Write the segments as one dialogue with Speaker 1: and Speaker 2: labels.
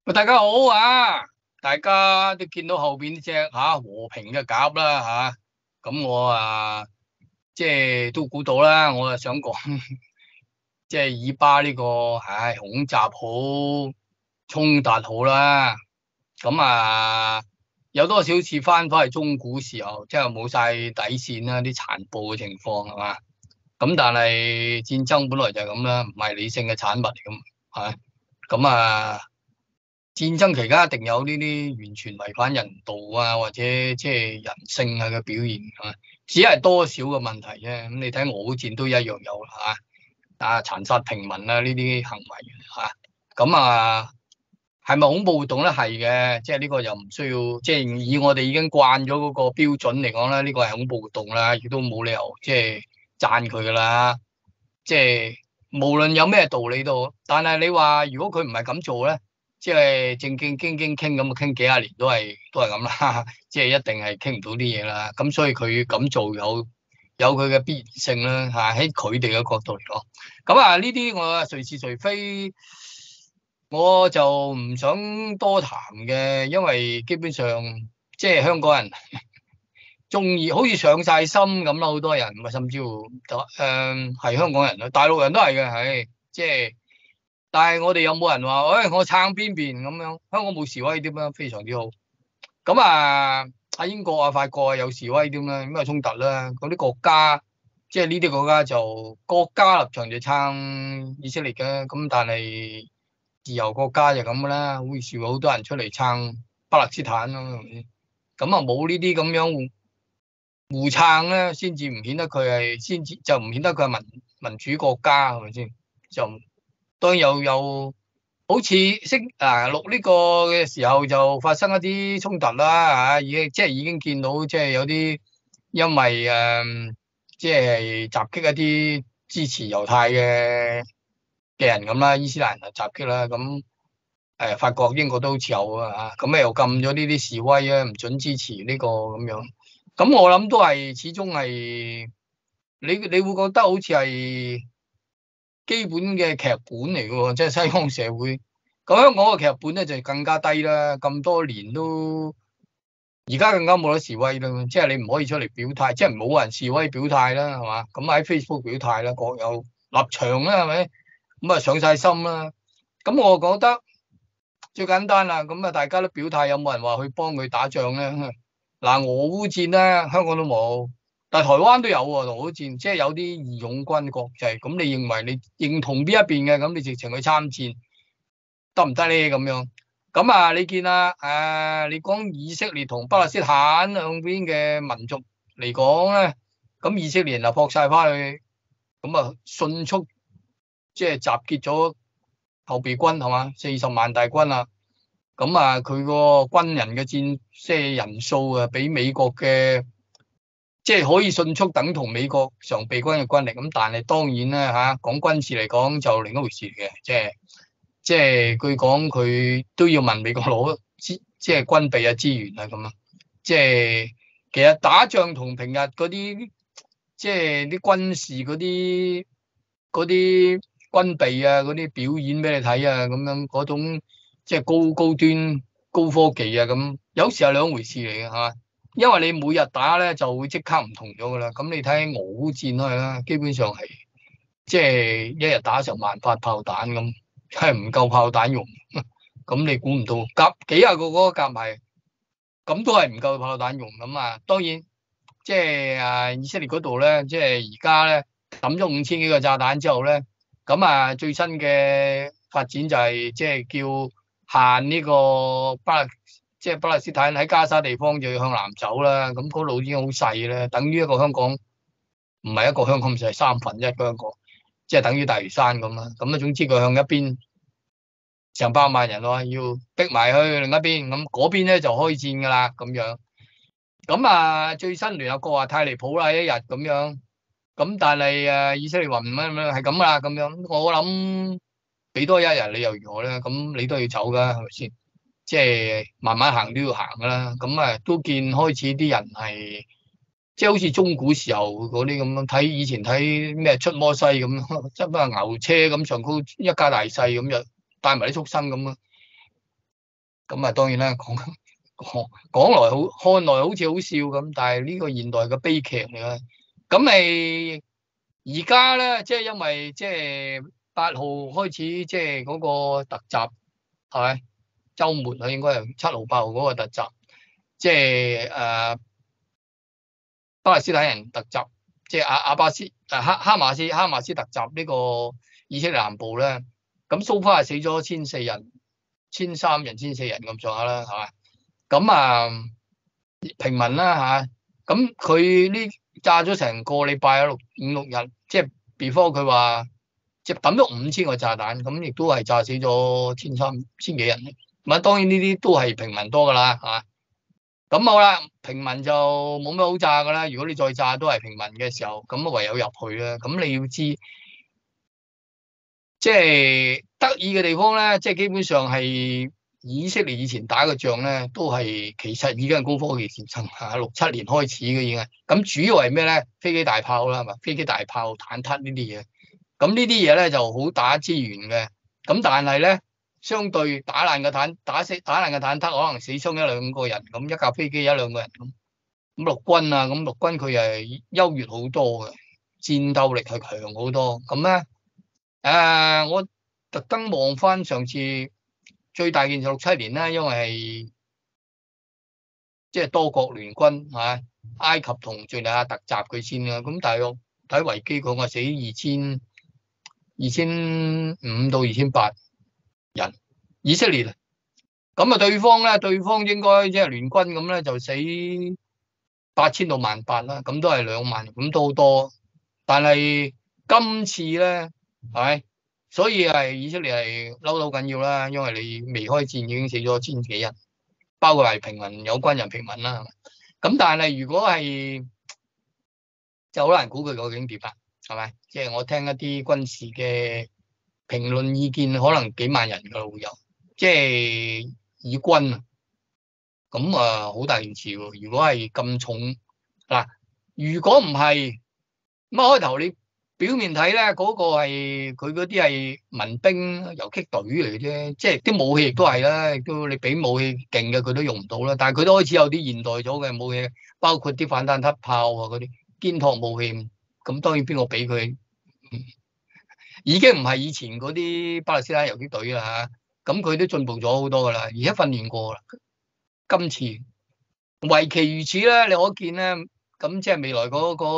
Speaker 1: 喂，大家好啊！大家都見到後邊呢隻和平嘅鴿啦咁我即係都估到啦，我啊想講即係以巴呢個恐襲好，衝突好啦，咁有多少次翻去中古時候，即係冇晒底線啦，啲殘暴嘅情況係嘛？咁但係戰爭本來就係咁啦，唔係理性嘅產物嚟咁咁戰爭期間一定有呢啲完全違反人道或者即係人性嘅表現只係多少嘅問題啫。咁你睇俄烏戰都一樣有啦殘殺平民呢啲行為咁係咪恐怖活動咧？係嘅，即係呢個又唔需要，即係以我哋已經慣咗嗰個標準嚟講咧，呢個係恐怖活動啦，亦都冇理由即係讚佢噶啦。即係無論有咩道理都，但係你話如果佢唔係咁做咧，即係正正經經傾咁傾幾廿年都係咁啦，即係一定係傾唔到啲嘢啦。咁所以佢咁做有佢嘅必然性啦喺佢哋嘅角度嚟講。咁呢啲我誰是誰非，我就唔想多談嘅，因為基本上即係香港人中意，好似上晒心咁啦，好多人甚至乎係香港人啦，大陸人都係嘅，即係，但係我哋有冇人話，我撐邊邊咁樣？香港冇示威點樣？非常之好。咁喺英國法國有示威點啦，咁衝突啦，嗰啲國家即係呢啲國家就國家立場就撐以色列嘅，咁但係自由國家就咁噶啦，會是好多人出嚟撐巴勒斯坦咯，係咪先？咁冇呢啲咁樣互撐咧，先至唔顯得佢係，先至就唔顯得佢係民主國家，係咪先？就當然有好似錄呢個嘅時候就發生一啲衝突啦已經見到即係有啲因為即係襲擊一啲支持猶太嘅人咁啦，伊斯蘭人襲擊啦，咁法國英國都好似有咁又禁咗呢啲示威唔准支持呢個咁樣。咁我諗都係始終係你會覺得好似係基本嘅劇本嚟嘅喎，即係西方社會。咁香港嘅劇本咧就更加低啦，咁多年都而家更加冇得示威啦，即係你唔可以出嚟表態，即係冇人示威表態啦，係嘛？咁喺 Facebook 表態啦，各有立場啦，係咪？咁上晒心啦。咁我覺得最簡單啦，咁大家都表態，有冇人話去幫佢打仗咧？俄烏戰咧，香港都冇，但係台灣都有喎。俄烏戰即係有啲義勇軍國際，咁你認為你認同邊一邊嘅，咁你直情去參戰得唔得咧？咁樣咁你見你講以色列同巴勒斯坦兩邊嘅民族嚟講咧，咁以色列人撲晒翻去，咁迅速即係集結咗後備軍係嘛，40萬大軍咁佢個軍人嘅即係人數比美國嘅即係可以迅速等同美國常備軍嘅軍力，咁但係當然咧講軍事嚟講就另一回事嘅，即係據講佢都要問美國攞即係軍備資源咁即係其實打仗同平日嗰啲即係啲軍事嗰啲軍備嗰啲表演俾你睇咁樣嗰種即係高端高科技咁，有時係兩回事嚟嘅係嘛？因為你每日打咧就會即刻唔同咗噶啦。咁你睇俄烏戰都係啦，基本上係即係一日打成萬發炮彈咁，係唔夠炮彈用。咁你估唔到幾廿個嗰個夾埋，咁都係唔夠炮彈用咁當然即係以色列嗰度咧，即係而家咧抌咗5000幾個炸彈之後咧，咁最新嘅發展就係即係叫限呢個即係巴勒斯坦喺加沙地方就要向南走啦。咁嗰度已經好細啦，等於一個香港，唔係一個香港，就係1/3嘅香港，即係等於大嶼山咁啦。咁總之佢向一邊成百萬人要逼埋去另一邊，咁嗰邊咧就開戰噶啦咁樣。咁最新聯合國話太離譜啦，一日咁樣。咁但係以色列話唔係咁啦咁樣。我諗俾多一日你又如何咧？咁你都要走噶，係咪先？即係慢慢行都要行噶啦。咁都見開始啲人係即係好似中古時候嗰啲咁樣，睇以前睇咩出摩西咁，執翻牛車咁上高一家大細咁就帶埋啲畜生咁咁啊，當然啦，講來好，看來好似好笑咁，但係呢個現代嘅悲劇嚟嘅。咁咪而家咧，即係因為即係8號開始，即係嗰個突襲係咪？週末啊，應該係7號、8號嗰個突襲，即係巴勒斯坦人突襲，即係阿巴斯哈馬斯突襲呢個以色列南部咧。咁so far係死咗1400人、1300人、1400人咁上下啦，係嘛？咁啊平民啦嚇，咁佢呢炸咗成個禮拜啊，5、6日，即係 before 佢話即係抌咗5000個炸彈，咁亦都係炸死咗千幾人。咁啊當然呢啲都係平民多噶啦嚇。咁好啦，平民就冇咩好炸噶啦。如果你再炸都係平民嘅時候，咁唯有入去啦。咁你要知，即係得意嘅地方咧，即係基本上係以色列以前打嘅仗咧，都係其實已經係高科技戰爭嚇，6、7年開始嘅已經係。咁主要係咩咧？飛機大炮啦，係嘛？飛機大炮、坦克呢啲嘢。咁呢啲嘢咧就好打資源嘅。咁但係咧，相對打爛嘅坦克，可能死傷1、2個人，咁一架飛機1、2個人咁。咁陸軍啊，咁陸軍佢係優越好多嘅，戰鬥力係強好多。咁咧，我特登望翻上次最大件事6、7年啦，因為係即係多國聯軍嚇，埃及同敘利亞突襲佢先啦。咁大約睇維基講話死2500到2800人，以色列。咁啊，對方應該即係聯軍咁咧，就死8000到18000啦，咁都係2萬，咁都好多。但係今次咧，係咪？所以係以色列係嬲到緊要啦，因為你未開戰已經死咗千幾人，包括係平民、有軍人、平民啦。咁但係如果係就好難估佢究竟點啊，係咪？即係我聽一啲軍事嘅評論意見，可能幾萬人㗎會有，即係以軍啊。咁啊，好大件事喎！如果係咁重嗱，如果唔係咁開頭你表面睇咧，嗰個係佢嗰啲係民兵游擊隊嚟啫，即係啲武器亦都係啦，亦都你俾武器勁嘅佢都用唔到啦。但係佢都開始有啲現代咗嘅武器，包括啲反彈呔炮啊嗰啲肩托武器。咁當然邊個俾佢？已經唔係以前嗰啲巴勒斯坦游擊隊啦嚇，咁佢都進步咗好多噶啦，而且訓練過啦。今次為期如此咧，你可見咧，咁即係未來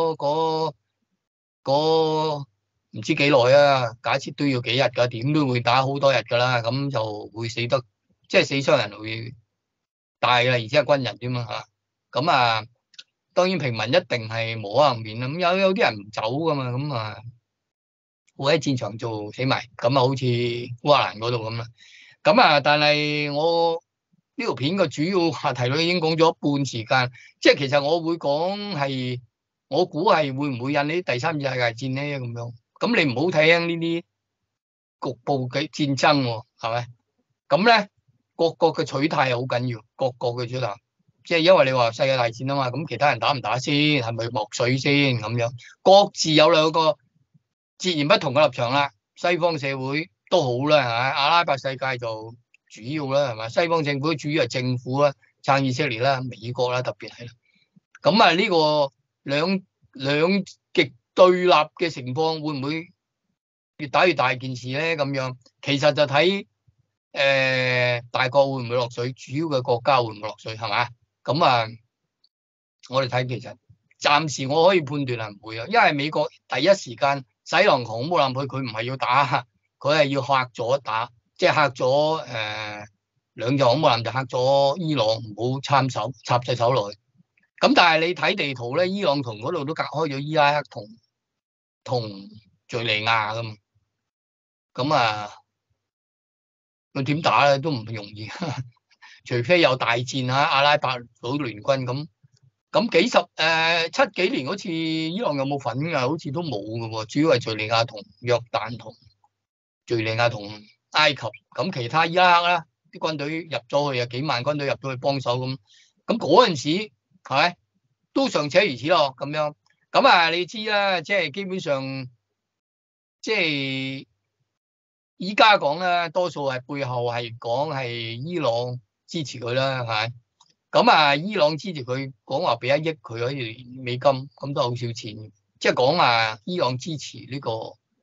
Speaker 1: 嗰唔知幾耐啊？假設都要幾日㗎，點都會打好多日㗎啦，咁就會死得即係死傷人會大啦，而且係軍人添嘛嚇。咁啊，當然平民一定係無可幸免啦。咁有啲人唔走㗎嘛，咁啊會喺戰場做死埋，咁啊好似烏克蘭嗰度咁啦。咁啊，但係我呢條片嘅主要話題咧已經講咗一半時間，即係其實我會講係，我估係會唔會引起第3次世界戰咧咁樣。咁你唔好睇輕呢啲局部嘅戰爭喎，係咪？咁咧各國嘅取態係好緊要，各國嘅取態，即係因為你話世界大戰啊嘛，咁其他人打唔打先，係咪莫水先咁樣？各自有兩個截然不同嘅立場啦。西方社會都好啦，係咪？阿拉伯世界就主要啦，係咪？西方政府主要係政府啦，撐以色列啦，美國啦，特別係啦。咁啊，呢個兩極對立嘅情況會唔會越打越大件事咧？咁樣其實就睇大國會唔會落水，主要嘅國家會唔會落水，係嘛？咁啊，我哋睇其實暫時我可以判斷係唔會啊，因為美國第一時間洗狼狂冇諗佢唔係要打，佢係要嚇咗打，即係嚇咗兩隻恐怖男就嚇咗伊朗唔好插隻手落去。咁但係你睇地圖咧，伊朗同嗰度都隔開咗伊拉克同敘利亞噶嘛。咁啊，佢點打咧都唔容易，除非有大戰啊，阿拉伯佬聯軍咁。咁7幾年好似伊朗有冇份㗎？好似都冇㗎喎，主要係敘利亞同約旦同敘利亞同埃及。咁其他伊拉克啦，啲軍隊入咗去啊，幾萬軍隊入咗去幫手咁。咁嗰陣時係咪都尚且如此咯？咁樣咁啊，你知啦，即係基本上即係依家講咧，多數係背後係講係伊朗支持佢啦，係咪？咁啊，伊朗支持佢，講話俾1億佢一年美金，咁都好少錢。即係講啊，伊朗支持呢個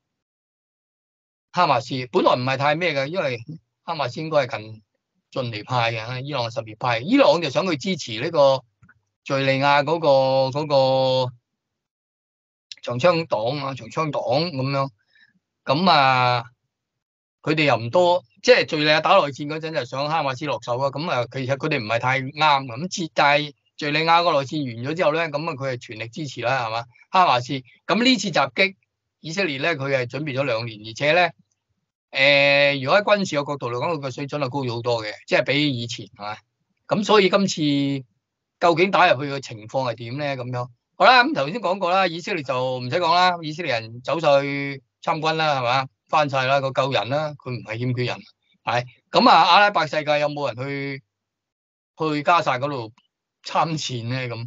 Speaker 1: 哈馬斯，本來唔係太咩嘅，因為哈馬斯應該係近遜尼派嘅，伊朗係什葉派。伊朗就想佢支持呢個敘利亞嗰個長槍黨啊，長槍黨咁樣。咁啊，佢哋又唔多，即係敘利亞打內戰嗰陣就想哈馬斯落手啊。咁啊，其實佢哋唔係太啱咁。但係敘利亞個內戰完咗之後咧，咁啊佢係全力支持啦，係嘛？哈馬斯。咁呢次襲擊以色列咧，佢係準備咗2年，而且咧，如果喺軍事嘅角度嚟講，佢個水準係高咗好多嘅，即係比以前係嘛？咁所以今次究竟打入去嘅情況係點咧？咁樣好啦，咁頭先講過啦，以色列就唔使講啦，以色列人走上去參軍啦，係嘛？翻晒啦，個救人啦，佢唔係欠缺人，係咁啊！阿拉伯世界有冇人去加薩嗰度參戰咧？咁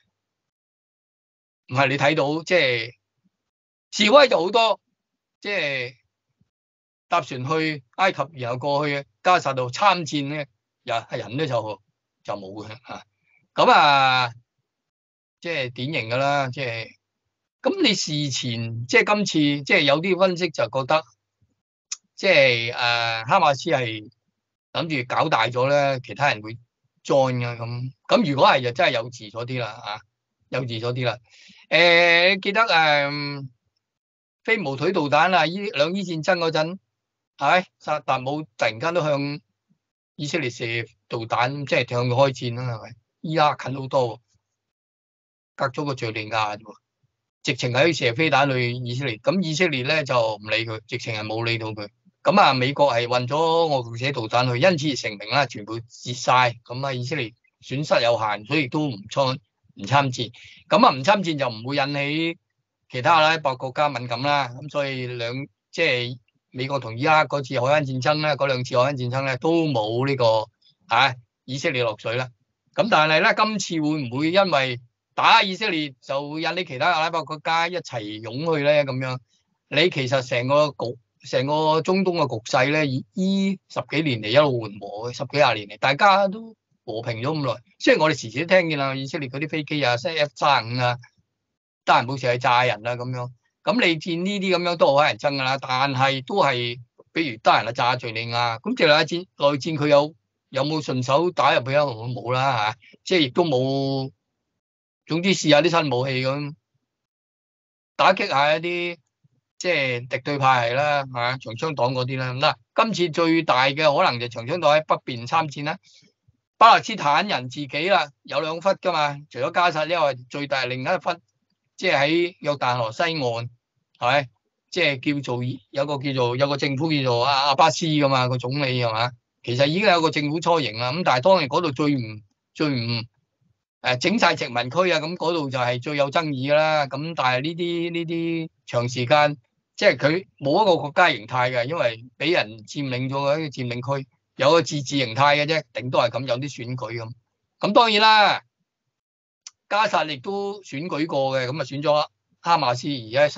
Speaker 1: 唔係你睇到，即係示威就好多，即係搭船去埃及，然後過去加薩度參戰咧，人咧就冇嘅嚇。咁啊，即係典型噶啦，即係咁你事前即係今次即係有啲分析就覺得。即係哈馬斯係諗住搞大咗咧，其他人會 join 嘅咁。咁如果係就真係幼稚咗啲啦嚇，幼稚咗啲啦。記得飛毛腿導彈啊，兩伊戰爭嗰陣，係薩達姆突然間都向以色列射導彈，即係向佢開戰啦，係咪？依家近好多，隔咗個敍利亞啫喎，直情係射飛彈去以色列。咁以色列咧就唔理佢，直情係冇理到佢。咁啊，美國係運咗愛國者導彈去，因此而成名啦，全部截晒。咁啊，以色列損失有限，所以都唔參戰。咁啊，唔參戰就唔會引起其他阿拉伯國家敏感啦。咁所以即係美國同伊拉克嗰次海灣戰爭咧，嗰2次海灣戰爭咧都冇呢個以色列落水啦。咁但係咧，今次會唔會因為打以色列就會引起其他阿拉伯國家一齊湧去咧？咁樣你其實成個中東嘅局勢咧，依10幾年嚟一路緩和嘅，10幾20年嚟，大家都和平咗咁耐。雖然我哋時時都聽見啦，以色列嗰啲飛機啊，即係 F-35啊，得閒冇事係炸人啊咁樣。咁你見呢啲咁樣都好乞人憎噶啦，但係都係，比如得閒啊炸敍利亞，咁敍利亞內戰佢有冇順手打入去啊？冇啦嚇，即係亦都冇。總之試下啲新武器咁，打擊下一啲。即係敵對派係啦，長槍黨嗰啲啦。嗱，今次最大嘅可能就長槍黨喺北邊參戰啦。巴勒斯坦人自己啦，有2忽噶嘛，除咗加薩之外，最大另一忽，即係喺約旦河西岸，係咪？即係有個政府叫做阿巴斯噶嘛，個總理係嘛？其實已經有個政府雛形啦。咁但係當然嗰度最唔整晒殖民區啊，咁嗰度就係最有爭議噶啦。咁但係呢啲長時間。即係佢冇一個國家形態嘅，因為俾人佔領咗嘅一個佔領區，有個自治形態嘅啫，頂多係咁，有啲選舉咁。咁當然啦，加薩亦都選舉過嘅，咁啊選咗哈馬斯，而家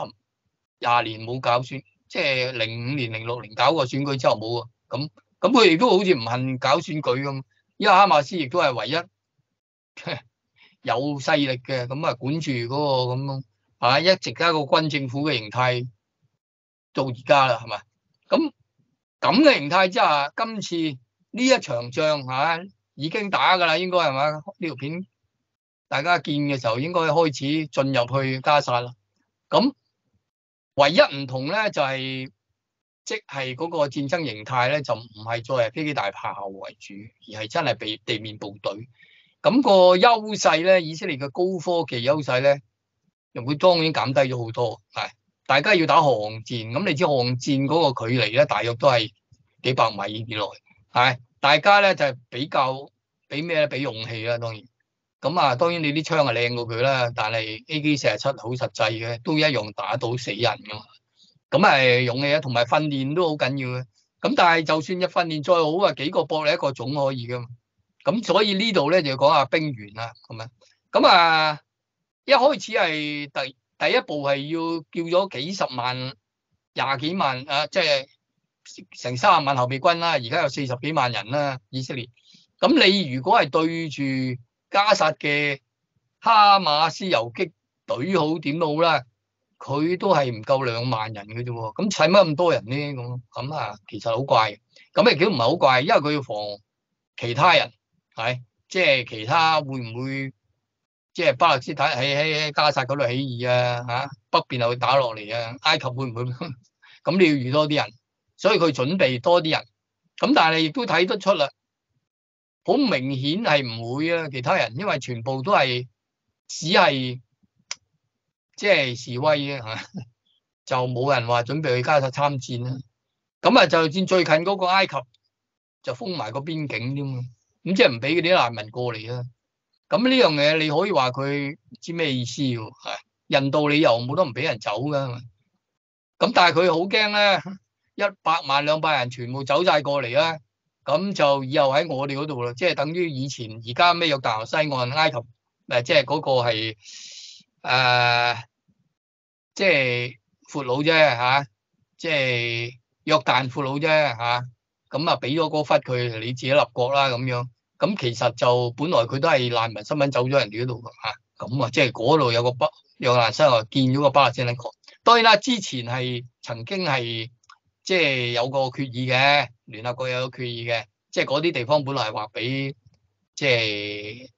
Speaker 1: 20年冇搞選，即係05年、06年搞過選舉之後冇啊。咁佢亦都好似唔肯搞選舉咁，因為哈馬斯亦都係唯一有勢力嘅，咁啊管住嗰個咁一直加個軍政府嘅形態。到而家啦，係嘛？咁嘅形態之下，今次呢一場仗已經打噶啦，應該係嘛？呢條片大家見嘅時候，應該開始進入去加薩啦。咁唯一唔同咧，就係即係嗰個戰爭形態咧，就唔係再係飛機大炮為主，而係真係被地面部隊。咁個優勢咧，以色列嘅高科技優勢咧，又會當然減低咗好多，係。大家要打巷戰，咁你知巷戰嗰個距離咧，大約都係幾百米以內，係大家咧就係比較比咩咧？比勇氣啦，當然。咁啊，當然你啲槍係靚過佢啦，但係 AK-47好實際嘅，都一樣打到死人噶嘛。咁係勇氣啊，同埋訓練都好緊要嘅。咁但係就算一訓練再好啊，幾個搏你一個總可以噶嘛。咁所以呢度咧就要講下兵員啦，咁樣。咁啊，一開始係第一步係要叫咗幾十萬、20幾萬即係成30萬後備軍啦。而家有40幾萬人啦，以色列。咁咁你如果係對住加薩嘅哈馬斯游擊隊好點都好啦，佢都係唔夠2萬人嘅啫喎，咁使乜咁多人咧？咁啊，其實好怪，咁亦都唔係好怪，因為佢要防其他人，係即係其他會唔會即係巴勒斯坦喺加薩嗰度起義啊？嚇北邊又會打落嚟啊？埃及會唔會？咁你要預多啲人，所以佢準備多啲人，咁但係亦都睇得出啦，好明顯係唔會啊！其他人因為全部都係只係即係示威啊，就冇人話準備去加薩參戰啦。咁啊，就算最近嗰個埃及就封埋個邊境添嘛，咁即係唔俾嗰啲難民過嚟啦。咁呢樣嘢你可以話佢唔知咩意思喎？係人道理由冇得唔俾人走噶。咁但係佢好驚咧，100萬200人全部走晒過嚟啦，咁就以後喺我哋嗰度啦，即係等於以前而家咩約旦河西岸埃及即係嗰個係即係闊佬啫嚇，即係約旦闊佬啫嚇，咁啊俾咗嗰忽佢，你自己立國啦咁樣。咁其實就本來佢都係難民身份走咗人哋嗰度嚇，咁啊即係嗰度有個約旦西岸建咗個巴勒斯坦國。當然啦，之前係曾經係即係有個決議嘅，聯合國有個決議嘅，即係嗰啲地方本來係劃俾即係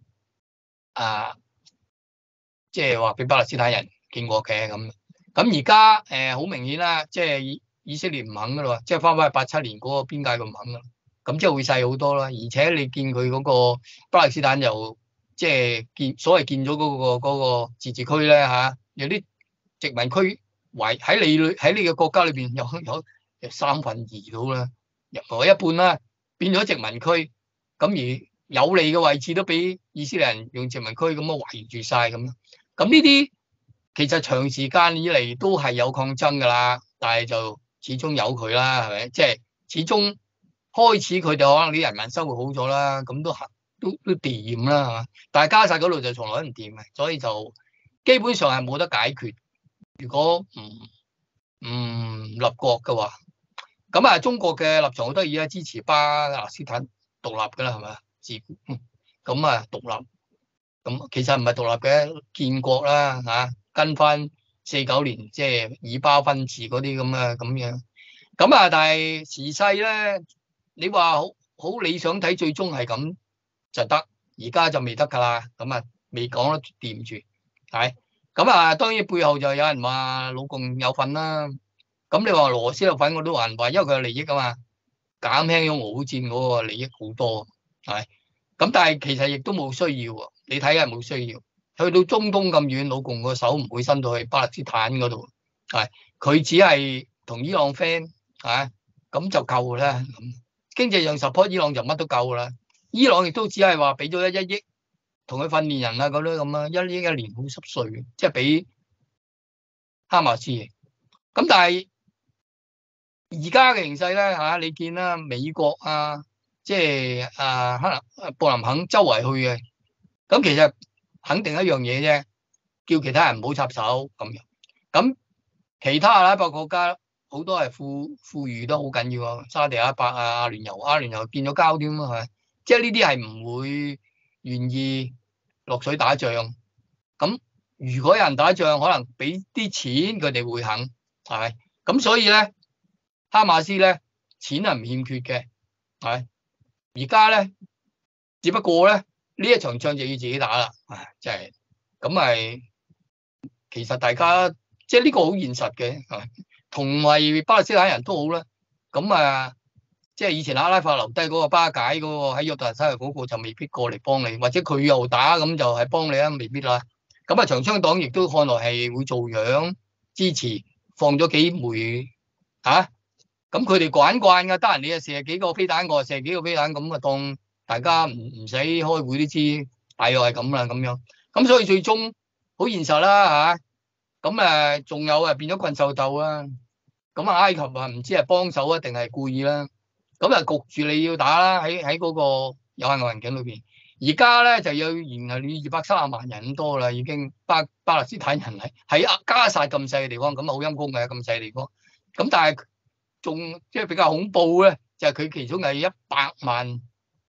Speaker 1: 即係話俾巴勒斯坦人建國嘅咁。咁而家好明顯啦，即係以色列唔肯噶啦，即係翻返去87年嗰個邊界佢唔肯噶啦，咁即係會細好多啦。而且你見佢嗰個巴勒斯坦又即係所謂建咗嗰個自治區咧嚇，有啲殖民區喺你嘅國家裏邊有2/3到啦，入一半啦，變咗殖民區，咁而有利嘅位置都俾以色列人用殖民區咁樣圍住晒咁。咁呢啲其實長時間以嚟都係有抗爭噶啦，但係就始終有佢啦，係咪？即係始終開始佢哋可能啲人民生活好咗啦，咁都掂啦，係嘛？但係加薩嗰度就從來都唔掂嘅，所以就基本上係冇得解決。如果唔立國嘅話，咁啊中國嘅立場好得意啊，支持巴勒斯坦獨立噶啦，係咪啊？咁啊獨立，咁其實唔係獨立嘅，建國啦嚇，跟翻49年即係以巴分治嗰啲咁樣。咁啊，但係時勢咧，你話好理想睇，最終係咁就得，而家就未得噶啦，咁啊未講得掂住，係。咁啊，當然背後就有人話老共有份啦。咁你話俄羅斯有份，我都話唔話，因為佢有利益啊嘛，減輕咗俄烏戰嗰個利益好多，係。咁但係其實亦都冇需要喎，你睇下冇需要。去到中東咁遠，老共個手唔會伸到去巴勒斯坦嗰度，係。佢只係同伊朗 friend，係，咁就夠啦。咁經濟上 support 伊朗就乜都夠啦。伊朗亦都只係話俾咗1億。同佢訓練人啊，嗰啲咁啊，1億1年好濕碎，即係俾哈馬斯。咁但係而家嘅形勢咧嚇，你見啦，美國啊，即係布林肯周圍去嘅，咁其實肯定一樣嘢啫，叫其他人唔好插手咁樣。咁其他阿拉伯國家好多係富裕都好緊要啊，沙地阿拉伯啊、阿聯酋變咗交添啊，係咪？即係呢啲係唔會願意落水打仗，咁如果有人打仗，可能俾啲錢佢哋會肯，係咪？咁所以咧，哈馬斯咧錢係唔欠缺嘅，係。而家咧，只不過咧呢一場仗就要自己打啦，唉，真係咁咪其實大家即係呢個好現實嘅，同埋巴勒斯坦人都好啦，咁啊。即係以前阿拉法留低嗰個巴解嗰個喺約旦西岸嗰個就未必過嚟幫你，或者佢又打咁就係幫你啊，未必啦。咁啊長槍黨亦都看來係會做樣支持，放咗幾枚嚇，咁佢哋慣㗎，得人哋啊射幾個飛彈，我射幾個飛彈，咁啊當大家唔使開會都知，大約係咁啦咁樣。咁所以最終好現實啦嚇，咁仲有變咗困獸鬥啦。咁埃及唔知係幫手啊定係故意啦。咁啊焗住你要打啦，喺嗰個有限嘅環境裏邊。而家咧就要然後你230萬人咁多啦，已經巴勒斯坦人喺加薩咁細嘅地方，咁啊好陰功嘅咁細嘅地方。咁但係仲即係比較恐怖咧，就係佢其中係100萬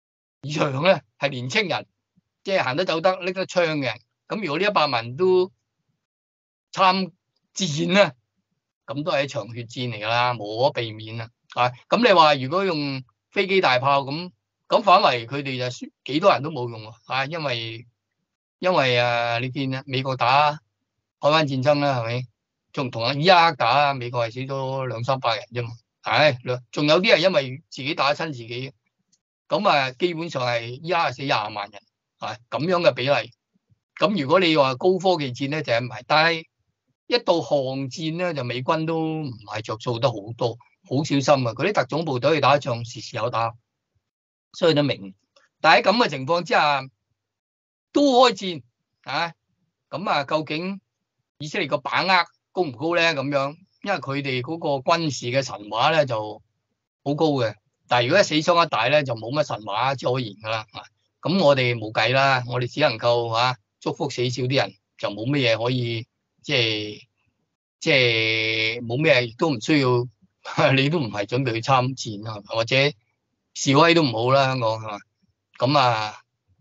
Speaker 1: 以上咧係年青人，即係行得走得拎得槍嘅。咁如果呢100萬都參戰咧，咁都係一場血戰嚟㗎啦，無可避免啊！咁你話如果用飛機大炮咁反為佢哋就幾多人都冇用喎，因為你見美國打海灣戰爭啦，係咪？仲同伊拉克打，美國係死咗200-300人啫嘛。仲有啲係因為自己打親自己，咁基本上係伊拉克死20萬人，咁樣嘅比例。咁如果你話高科技戰咧就唔係，但係一到巷戰咧就美軍都唔係着數得好多，好小心啊！嗰啲特種部隊去打仗時時有打，所以都明。但喺咁嘅情況之下都開戰咁究竟以色列個把握高唔高咧？咁樣，因為佢哋嗰個軍事嘅神話咧就好高嘅，但係如果死傷一大咧就冇乜神話可言噶啦。咁我哋冇計啦，我哋只能夠祝福死少啲人，就冇乜嘢可以即係冇咩，亦都唔需要，你都唔係準備去參戰啊，或者示威都唔好啦，香港係嘛？咁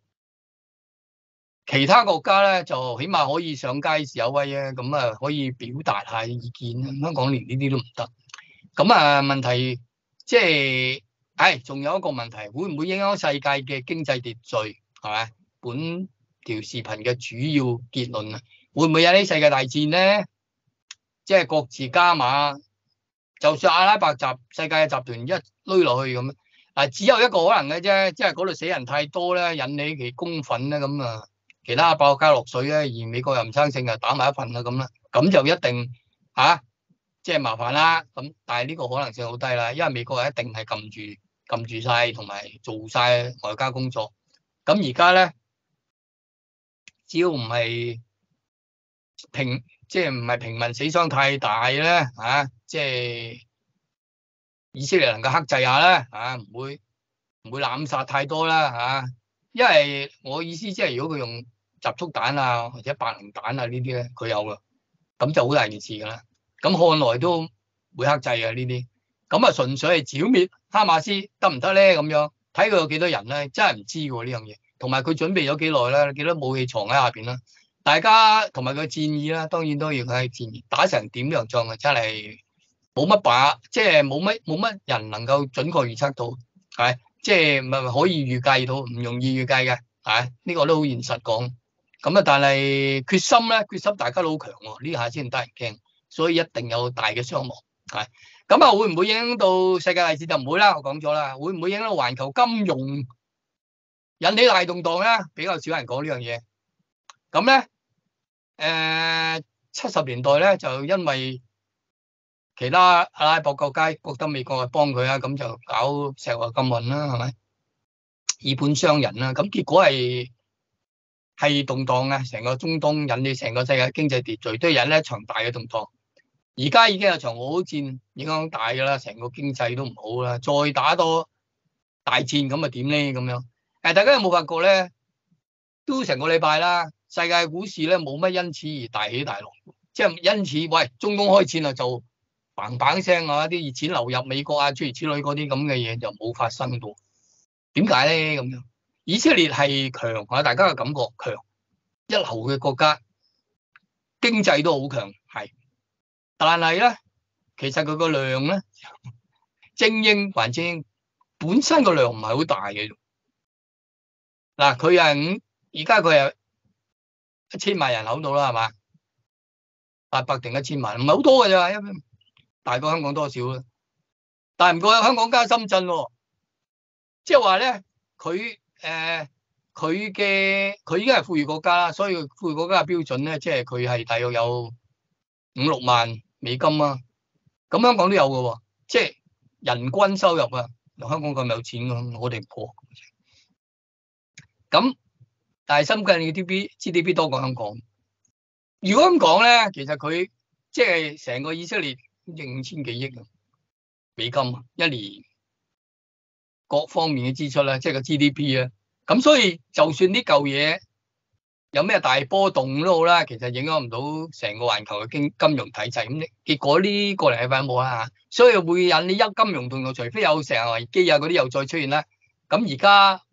Speaker 1: 其他國家咧就起碼可以上街示下威啊，咁可以表達下意見啊。香港連呢啲都唔得，咁問題即係，仲有一個問題，會唔會影響世界嘅經濟秩序？係咪？本條視頻嘅主要結論會唔會有啲世界大戰咧？即係各自加碼，就算阿拉伯世界嘅集團一攏落去咁，只有一個可能嘅啫，即係嗰度死人太多咧，引起其公憤咧，咁其他爆家落水咧，而美國又唔生性啊，打埋一份啦咁啦，咁就一定即係麻煩啦。咁但係呢個可能性好低啦，因為美國一定係撳住晒同埋做晒外交工作。咁而家咧，只要唔係即係唔係平民死傷太大咧，即係以色列能夠克制下咧，唔會濫殺太多啦，因為我意思即係如果佢用集束彈或者白磷彈呢啲咧，佢有噶，咁就好大件事噶啦。咁看來都會克制嘅呢啲，咁純粹係剿滅哈馬斯得唔得咧？咁樣睇佢有幾多人咧，真係唔知喎呢樣嘢。同埋佢準備咗幾耐咧？幾多武器藏喺下邊啦？大家同埋佢戰意啦，當然都要睇戰意，打成點樣仗啊！真係冇乜即係冇乜人能夠準確預測到，即係唔係可以預計到，唔容易預計嘅，呢個都好現實講。咁但係決心大家都好強喎，呢下先得人驚，所以一定有大嘅傷亡。咁會唔會影響到世界大戰就唔會啦，我講咗啦。會唔會影響到環球金融引起大動盪咧？比較少人講呢樣嘢。咁咧，70年代咧就因為其他阿拉伯國家覺得美國係幫佢咁就搞石油禁運啦，係咪？以本傷人啦，咁結果係動盪嘅，成個中東引起成個世界經濟秩序都引起一場大嘅動盪。而家已經有場俄烏戰影響大㗎啦，成個經濟都唔好啦，再打多大戰咁點咧？咁樣大家有冇發覺咧？都成個禮拜啦，世界股市咧冇乜因此而大起大落，即係因此喂中東開戰就砰砰聲啲熱錢流入美國諸如此類嗰啲咁嘅嘢就冇發生到。點解咧？咁樣以色列係強大家嘅感覺強，一流嘅國家，經濟都好強，係，但係咧其實佢個量咧，精英本身個量唔係好大嘅。嗱，佢係而家佢係1000萬人口到啦，係嘛？800定1000萬，唔係好多嘅咋，大過香港多少啦？但係唔過香港加深圳喎，即係話咧，佢已經係富裕國家啦，所以富裕國家嘅標準咧，即係佢係大約有5-6萬美金啊。咁香港都有嘅，即係人均收入香港咁有錢嘅，我哋唔過。咁但係深圳嘅 GDP 多過香港。如果咁講咧，其實佢即係成個以色列5000幾億美金一年，各方面嘅支出咧，即係個 GDP 啊。咁所以就算呢嚿嘢有咩大波動都好啦，其實影響唔到成個環球嘅金融體制。咁結果呢個禮拜冇啦，所以會引起金融動盪，除非有石油危機嗰啲又再出現啦。咁而家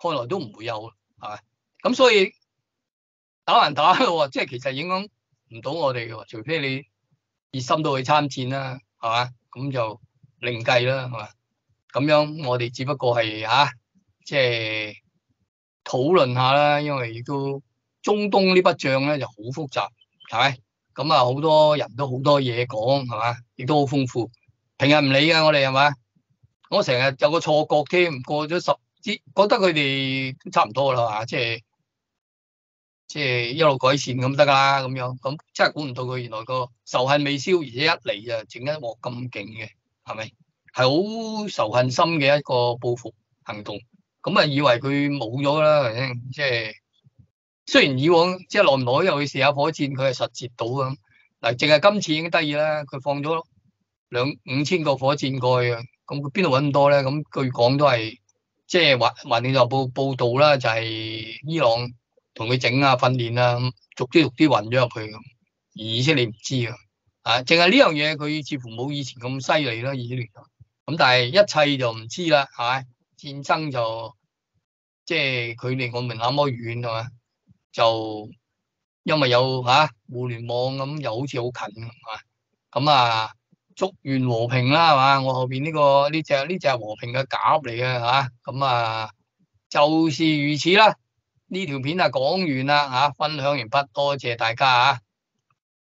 Speaker 1: 看來都唔會有，係咪？咁所以打還打咯，即係其實影響唔到我哋嘅，除非你熱心到去參戰啦，係嘛？咁就另計啦，係嘛？咁樣我哋只不過係即係討論下啦，因為亦都中東呢筆帳咧就好複雜，係咪？咁啊好多人都好多嘢講，係嘛？亦都好豐富。平日唔理嘅，我哋係嘛？我成日有個錯覺添，過咗覺得佢哋都差唔多啦，嚇，即係一路改善咁得啦，咁樣咁真係估唔到佢原來個仇恨未消，而且一嚟就整一鑊咁勁嘅，係咪？係好仇恨心嘅一個報復行動。咁啊，以為佢冇咗啦，即係雖然以往即係耐唔耐又去試下火箭，佢係實接到咁。嗱，淨係今次已經得意啦，佢放咗5,000個火箭過去啊，咁佢邊度揾咁多咧？咁據講都係即係環球時報報道啦，就係伊朗同佢整啊訓練啊，逐啲運咗入去咁，而以色列唔知啊，淨係呢樣嘢佢似乎冇以前咁犀利啦，以色列咁，但係一切就唔知啦，係咪？戰爭就即係距離我們那麼遠，係嘛？就因為有互聯網咁，又好似好近咁啊！祝願和平啦，係嘛？我後邊呢隻係和平嘅鴿嚟嘅咁啊，就是如此啦。呢條片啊講完啦分享完畢，多謝大家